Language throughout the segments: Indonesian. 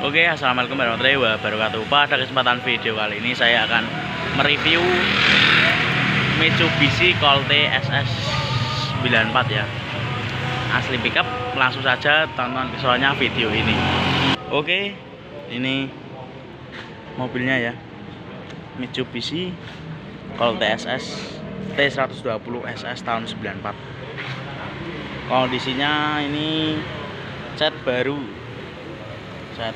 Oke, assalamualaikum warahmatullahi wabarakatuh. Pada kesempatan video kali ini saya akan mereview Mitsubishi Colt SS 94 ya. Asli pickup, langsung saja tonton visualnya video ini. Oke, ini mobilnya ya. Mitsubishi Colt SS T120 SS tahun 94. Kondisinya ini cat baru. Ini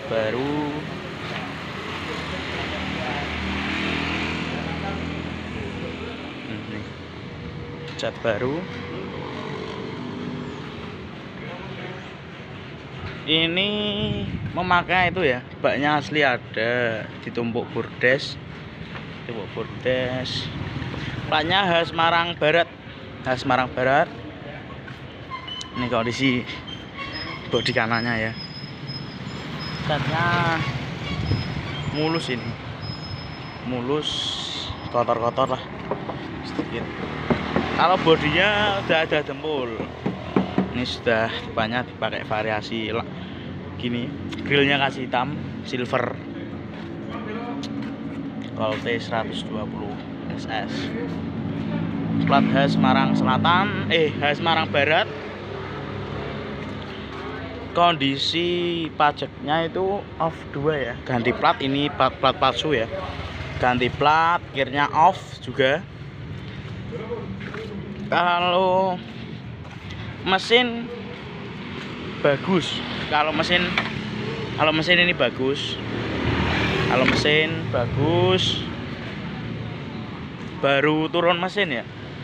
cat baru. Ini memakai itu ya, baknya asli ada, ditumpuk bordes. Platnya khas Semarang Barat. Ini kondisi bodi kanannya ya. Catnya mulus, ini mulus, kotor-kotor lah sedikit. Kalau bodinya udah ada dempul, ini sudah depannya dipakai variasi gini, grillnya kasih hitam silver. Colt T120 SS, plat khas Semarang Selatan, khas Semarang Barat. Kondisi pajaknya itu off 2 ya, ganti plat, ini plat palsu ya, ganti plat, gearnya off juga. Kalau mesin bagus, kalau mesin ini bagus, baru turun mesin.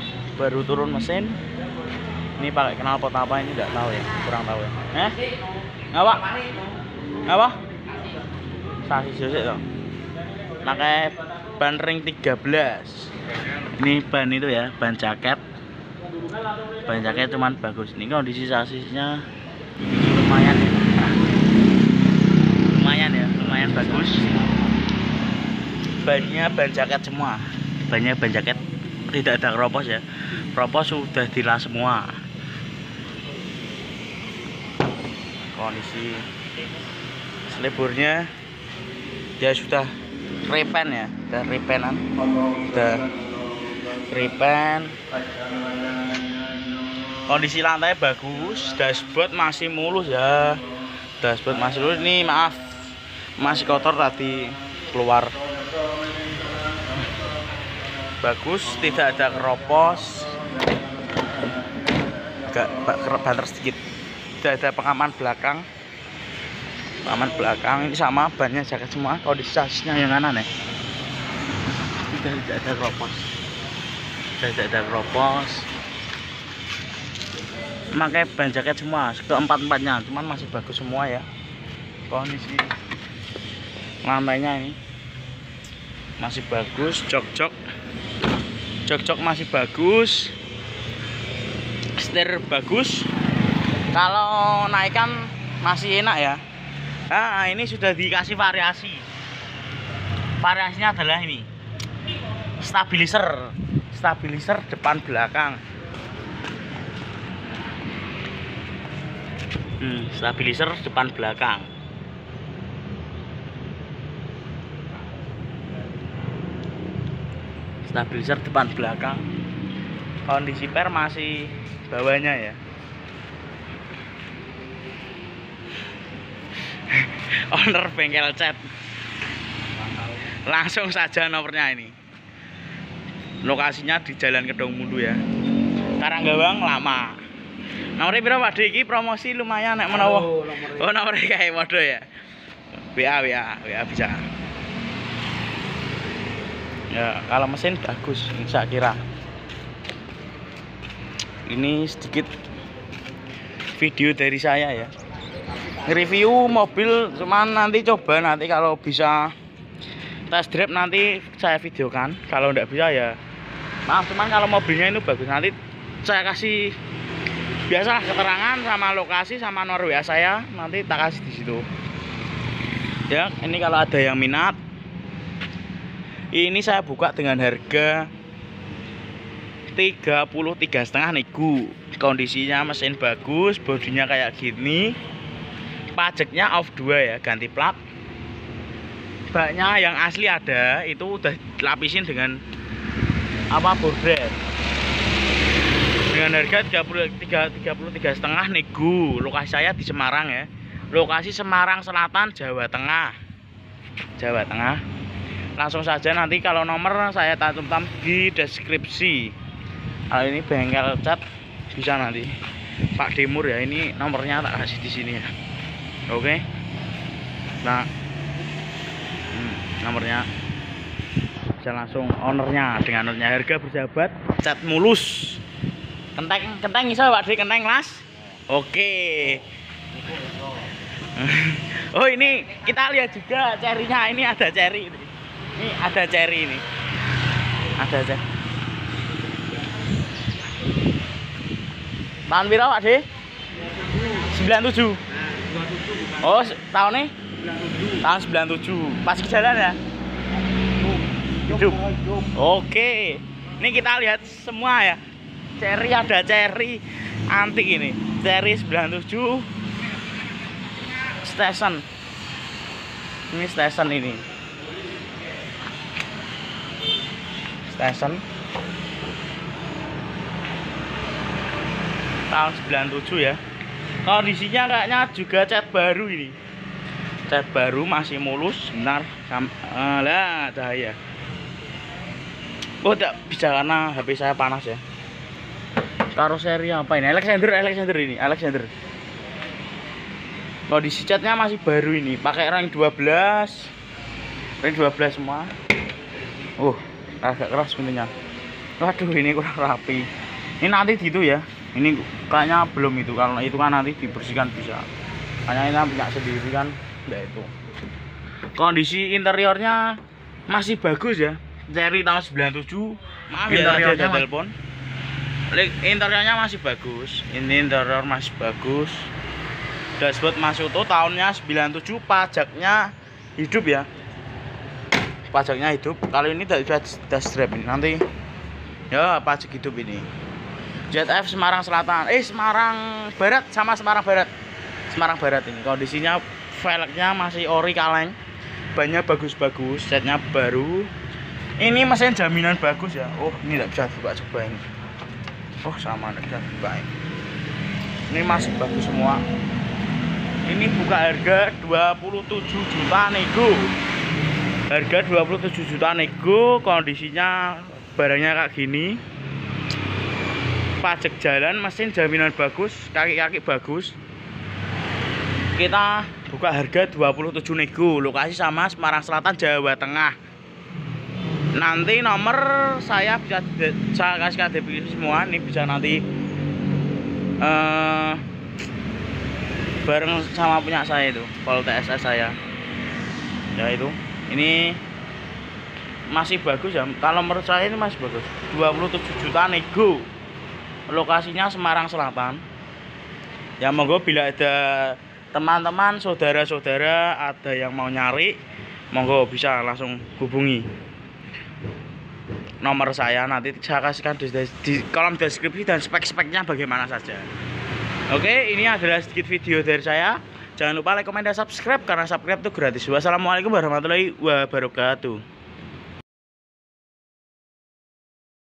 Ini pakai knalpot apa ini enggak tahu ya, kurang tahu ya. Apa? Sasis Jose toh. Pakai ban ring 13. Ini ban itu ya, ban jaket. Ban jaket cuman bagus. Ini kondisi sasisnya lumayan ya. Lumayan bagus. Bannya ban jaket semua. Bannya ban jaket, tidak ada keropos ya. Keropos sudah dilas semua. Kondisi seleburnya dia sudah repen ya, udah repen. Kondisi lantai bagus, dashboard masih mulus ya. Ini maaf, masih kotor tadi keluar. Bagus, tidak ada keropos, agak banter sedikit. Tidak ada pengaman belakang. Ini sama, bannya jaket semua. Kondisi sasisnya yang kanan ya, tidak ada keropos. Pakai ban jaket semua, keempat-empatnya, cuman masih bagus semua ya. Kondisi lantainya ini masih bagus, jok masih bagus, setir bagus. Kalau naikkan masih enak ya. Nah, ini sudah dikasih variasi. Variasinya adalah ini, stabilizer depan belakang. Stabilizer depan belakang. Kondisi per masih bawahnya ya. Owner bengkel cat. Langsung saja nomornya ini. Lokasinya di Jalan Kedungmundu ya, Karanggawang Lama. Nomornya piro Pak iki, promosi lumayan nek menawa. Oh, nomornya kayak waduh ya. WA bisa. Ya, kalau mesin bagus, saya kira. Ini sedikit video dari saya ya. Review mobil, cuman nanti kalau bisa test drive nanti saya videokan. Kalau enggak bisa ya maaf, cuman kalau mobilnya itu bagus, nanti saya kasih biasa keterangan sama lokasi sama nomor WA saya, nanti tak kasih di situ ya. Ini kalau ada yang minat, ini saya buka dengan harga 33,5 nego. Kondisinya mesin bagus, bodinya kayak gini, pajaknya off 2 ya, ganti plat. Baknya yang asli ada, itu udah lapisin dengan apa, border. Dengan harga 33,5 nego. Lokasi saya di Semarang ya. Lokasi Semarang Selatan, Jawa Tengah. Jawa Tengah. Langsung saja, nanti kalau nomor saya cantumkan di deskripsi. Kalau ini bengkel cat bisa nanti Pak Demur ya, ini nomornya tak kasih di sini ya. Oke. Nah, nomornya bisa langsung ownernya, dengan ownernya. Harga bersahabat, cat mulus. Kenteng iso Pak Dri, kenteng Mas. Oke. Oh, ini kita lihat juga cerinya, ini ada ceri ini. Ini ada ceri ini. Ada ceri. Tahun piro Pak Dri? 97. Oh, tahunnya? Tahun 97. Pas ke jalan ya? Hidup. Oke. Ini kita lihat semua ya. Cherry, ada cherry antik ini. Cherry 97. Station. Ini station ini. Station. Tahun 97 ya. Kondisinya kayaknya juga cat baru ini. Cat baru, masih mulus, benar. Lah, cahaya. Oh, tidak bisa karena HP saya panas ya. Karoseri apa ini? Alexander ini, Alexander. Kondisi catnya masih baru ini, pakai ring 12. Ring 12 semua. Agak keras pintunya. Waduh, ini kurang rapi. Ini nanti gitu ya. Ini kayaknya belum itu, kalau itu kan nanti dibersihkan bisa. Kayaknya ini punya sendiri kan, ya itu. Kondisi interiornya masih bagus ya. Cherry tahun 97. Maaf ya, ada telepon. Interiornya masih bagus. Ini interior masih bagus. Dashboard masuk tuh tahunnya 97, pajaknya hidup ya. Pajaknya hidup. Kalau ini dari dash strap ini nanti ya pajak hidup ini. ZF Semarang Selatan, Semarang Barat sama Semarang Barat. Semarang Barat ini kondisinya velgnya masih ori kaleng. Bannya bagus-bagus, setnya baru. Ini mesin jaminan bagus ya. Oh, ini tidak bisa buka coba ini. Oh, sama tidak bisa buka ini. Ini masih bagus semua. Ini buka harga 27 juta nego. Harga 27 juta nego, kondisinya barangnya kayak gini. Pajak jalan, mesin jaminan bagus, kaki-kaki bagus. Kita buka harga 27 nego. Lokasi sama Semarang Selatan, Jawa Tengah. Nanti nomor saya bisa saya kasih KTP semua. Ini bisa nanti bareng sama punya saya itu, Pol TSS saya. Ya itu. Ini masih bagus ya. Kalau menurut saya ini masih bagus. 27 juta nego. Lokasinya Semarang Selatan. Ya monggo bila ada teman-teman, saudara-saudara ada yang mau nyari, monggo bisa langsung hubungi nomor saya. Nanti saya kasihkan di kolom deskripsi dan spek-speknya bagaimana saja. Oke, ini adalah sedikit video dari saya. Jangan lupa like, komen, dan subscribe karena subscribe itu gratis. Wassalamualaikum warahmatullahi wabarakatuh.